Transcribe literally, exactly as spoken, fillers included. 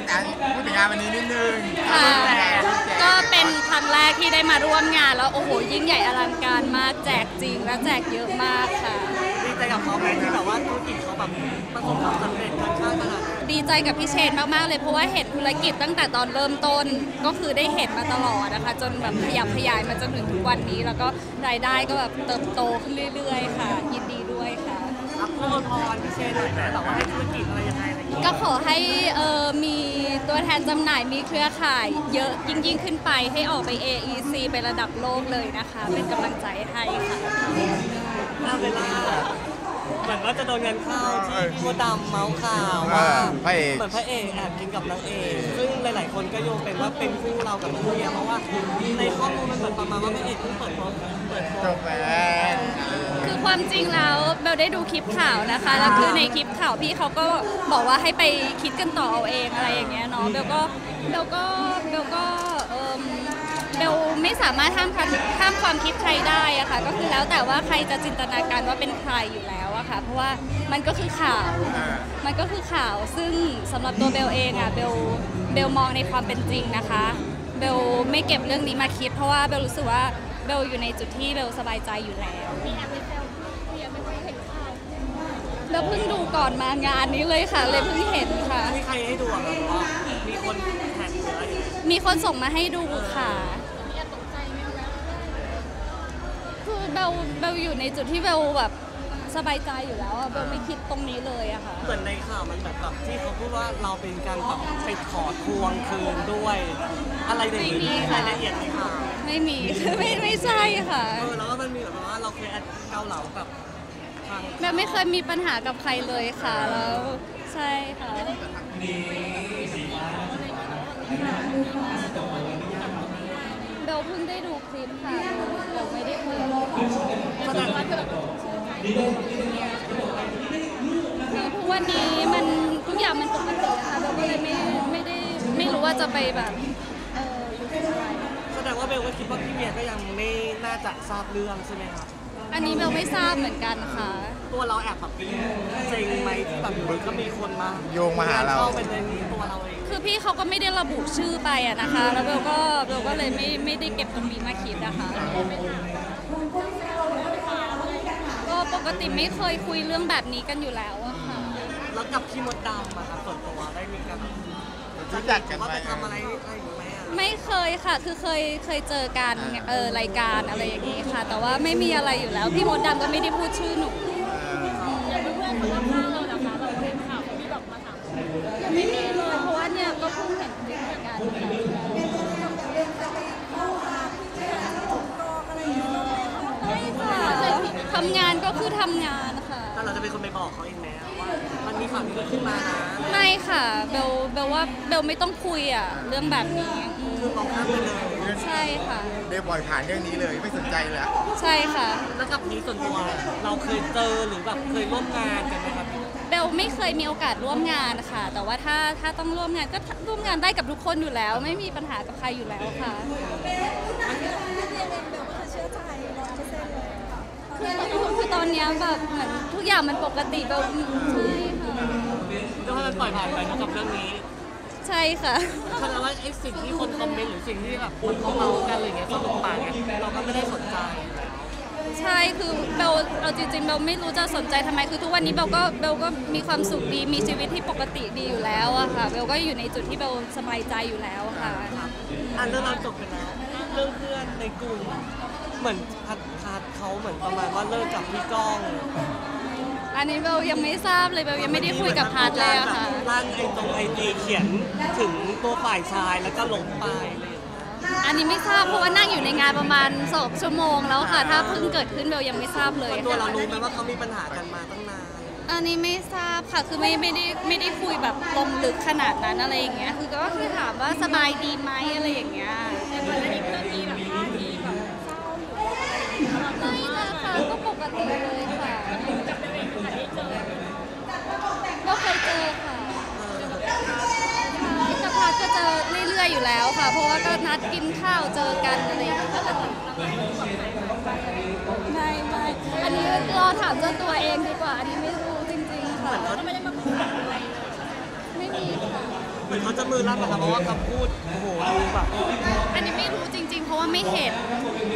การพูดถึงงานวันนี้นิดนึงค่ะก็เป็นครั้งแรกที่ได้มาร่วมงานแล้วโอ้โหยิ่งใหญ่อลังการมากแจกจริงและแจกเยอะมากค่ะดีใจกับเขาไหมที่แบบว่าธุรกิจเขาแบบประสบความสำเร็จกันมากขนาดดีใจกับพี่เชนมากๆเลยเพราะว่าเห็นธุรกิจตั้งแต่ตอนเริ่มต้นก็คือได้เห็นมาตลอดนะคะจนแบบขยับขยายมาจนถึงทุกวันนี้แล้วก็รายได้ก็แบบเติบโตขึ้นเรื่อยๆค่ะยินดีด้วยค่ะรับเพื่อพรพี่เชนหน่อยแต่ว่าให้ธุรกิจอะไรยังไงอะไรอย่างเงี้ยก็ขอให้เออมีตัวแทนจำหน่ายมีเครือข่ายเยอะยิ่งยิ่งขึ้นไปให้ออกไป เอ อี ซี ไประดับโลกเลยนะคะเป็นกำลังใจให้ค่ะน่าเวลาเหมือนว่าจะโดนเงินเข้าที่พี่มดดำเมาส์ข่าวว่าเหมือนพระเอกแอบกินกับนางเอกซึ่งหลายๆคนก็โยงเป็นว่าเป็นคู่เรากับพี่เมียเพราะว่าในข้อมูลมันเหมือนประมาณว่าพระเอกเพิ่งเปิดตัวเปิดตัวแฟนคือความจริงแล้วเบลได้ดูคลิปข่าวนะคะแล้วคือในคลิปข่าวพี่เขาก็บอกว่าให้ไปคิดกันต่อเอาเองอะไรอย่างเงี้ยเนาะเบลก็เบลก็เบลก็เออเบลไม่สามารถห้ามห้ามความคิดใครได้อะค่ะก็คือแล้วแต่ว่าใครจะจินตนาการว่าเป็นใครอยู่แล้วอะค่ะเพราะว่ามันก็คือข่าวมันก็คือข่าวซึ่งสำหรับตัวเบลเองอะเบลเบลมองในความเป็นจริงนะคะเบลไม่เก็บเรื่องนี้มาคิดเพราะว่าเบลรู้สึกว่าเบลอยู่ในจุดที่เบลสบายใจอยู่แล้วเบลเพิ่งดูก่อนมางานนี้เลยค่ะเลยเพิ่งเห็นค่ะมีใครให้ดูอ่ะแบบว่ามีคนแท็กหรืออะไรมีคนส่งมาให้ดูค่ะคือเบลเบลอยู่ในจุดที่เบลแบบสบายใจอยู่แล้วเบลไม่คิดตรงนี้เลยอะค่ะเหมือนในข่าวมันแบบแบบที่เขาพูดว่าเราเป็นการแบบไปขอทวงคืนด้วยอะไรอย่างนี้รายละเอียดในข่าวไม่มีไม่ไม่ใช่ค่ะเออแล้วก็มันมีแบบว่าเราเคยเกาเหลากับเบลไม่เคยมีปัญหากับใครเลยค่ะแล้วใช่ค่ะเบลเพิ่งได้ดูคลิปค่ะเบลไม่ได้คุยคือทุกวันนี้มันทุกอย่างมันปกติค่ะเบลก็เลยไม่ไม่ได้ไม่รู้ว่าจะไปแบบเออรู้สึกอะไรแสดงว่าเบลก็คิดว่าพี่เมียก็ยังไม่น่าจะทราบเรื่องใช่ไหมครับอันนี้เบลไม่ทราบเหมือนกันค่ะตัวเราแอบแบบเซ็งไหมที่แบบอยู่ก็มีคนมาโยงมาหาเราเข้าไปในตัวเราเองคือพี่เขาก็ไม่ได้ระบุชื่อไปอะนะคะแล้วเบลก็เบลก็เลยไม่ไม่ได้เก็บตรงนี้มาคิดนะคะก็ปกติไม่เคยคุยเรื่องแบบนี้กันอยู่แล้วอะค่ะแล้วกับพี่มดดำอะครับส่วนตัวได้มีการรู้จักกันว่าไปทำอะไรอะไรอยู่ไหมไม่เคยค่ะคือเคยเคยเจอกันเออรายการอะไรอย่างงี้ค่ะแต่ว่าไม่มีอะไรอยู่แล้วพี่มดดำก็ไม่ได้พูดชื่อหนูยังเพื่อนคนข้างเรานะคะเราเห็นข่าวที่แบบมาถามยังไม่มีเลยเพราะว่าเนี่ยก็เพิ่งเห็นคลิปเหมือนกันไม่ค่ะทำงานก็คือทำงานค่ะแต่เราจะเป็นคนไปบอกเขาเองไหมว่ามันมีข่าวที่เกิดขึ้นมานะไม่ค่ะเบลเบลว่าเบลไม่ต้องคุยอ่ะเรื่องแบบนี้คือมองข้ามไปเลยใช่ค่ะเบลปล่อยผ่านเรื่องนี้เลยไม่สนใจแล้วใช่ค่ะแล้วกับนี้ส่วนตัวเราเคยเจอหรือแบบเคยร่วมงานกันไหมครับเบลไม่เคยมีโอกาสร่วมงานค่ะแต่ว่าถ้าถ้าต้องร่วมงานก็ร่วมงานได้กับทุกคนอยู่แล้วไม่มีปัญหากับใครอยู่แล้วค่ะคือคือตอนนี้แบบเหมือนทุกอย่างมันปกติเบลใช่ค่ะก็ให้มันปล่อยผ่านไปกับเรื่องนี้ใช่ค่ะแสดงว่าไอ้สิ่งที่คนคอมเมนต์หรือสิ่งที่แบบคนเขาเมากันอะไรเงี้ยเขาลงปากเนี่ยเราก็ไม่ได้สนใจใช่คือเบลเอาจริงๆเบลไม่รู้จะสนใจทำไมคือทุกวันนี้เบลก็เบลก็มีความสุขดีมีชีวิตที่ปกติดีอยู่แล้วอะค่ะเบลก็อยู่ในจุดที่เบลสบายใจอยู่แล้วค่ะอันเรื่องเราจบไปแล้วเรื่องเพื่อนในกลุ่มเหมือนพัดพัดเขาเหมือนประมาณว่าเลิกกับพี่ก้องอันนี้เบลยังไม่ทราบเลยเบลยังไม่ได้คุยกับพัดเลยอะค่ะร่างไอ้ตรงไอจีเขียนถึงตัวฝ่ายชายแล้วก็ลงไปเลยอันนี้ไม่ทราบเพราะว่านั่งอยู่ในงานประมาณสองชั่วโมงแล้วค่ะถ้าเพิ่งเกิดขึ้นเบลยังไม่ทราบเลยตัวเรารู้ไหมว่าเขามีปัญหากันมาตั้งนานอันนี้ไม่ทราบค่ะคือไม่ไม่ได้ไม่ได้คุยแบบลงลึกขนาดนั้นอะไรอย่างเงี้ยคือก็คือถามว่าสบายดีไหมอะไรอย่างเงี้ยแต่ก่อนหน้านี้เพื่อนมีแบบท่าทีแบบเศร้าอยู่ไม่นะคะก็ปกติเลยค่ะก็เคยเจอค่ะกับพัดก็เจอเรื่อยๆอยู่แล้วค่ะเพราะว่าก็นัดกินข้าวเจอกันอะไรอย่างเงี้ยไม่ไม่อันนี้รอถามเจ้าตัวเองดีกว่าอันนี้ไม่รู้จริงๆค่ะไม่ได้มาคุยอะไรเลยไม่มีค่ะเหมือนเขาจะมือลั่นนะคะเพราะว่าคำพูดโอ้โหดูแบบอันนี้ไม่รู้จริงๆ เพราะว่าไม่เห็น